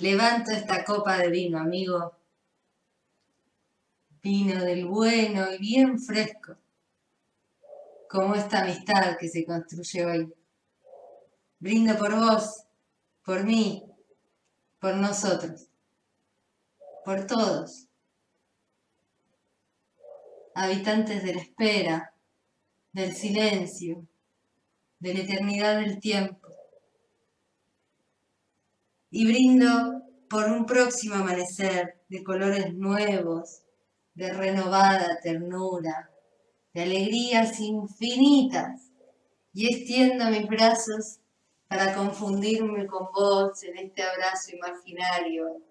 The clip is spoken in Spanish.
Levanto esta copa de vino, amigo. Vino del bueno y bien fresco, como esta amistad que se construye hoy. Brindo por vos, por mí, por nosotros, por todos, habitantes de la espera, del silencio, de la eternidad del tiempo. Y brindo por un próximo amanecer de colores nuevos, de renovada ternura, de alegrías infinitas, y extiendo mis brazos para confundirme con vos en este abrazo imaginario